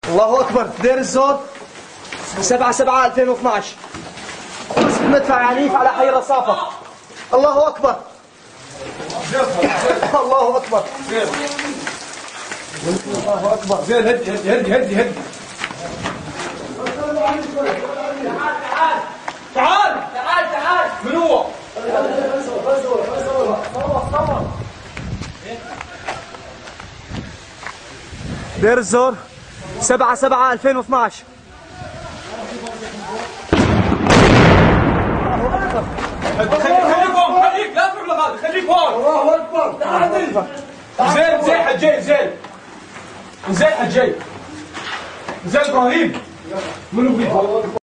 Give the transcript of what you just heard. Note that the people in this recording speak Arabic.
الله أكبر. دير الزور 7/7/2012. مسك مدفع عنيف على حي رصافة. الله أكبر. الله أكبر. الله أكبر. زين هدي تعال من هو؟ دير الزور 7/7/2012. خليك لا تروح لغادي، خليك هون. الله أكبر. زين حجي زين حجي زين ابراهيم منو بيها؟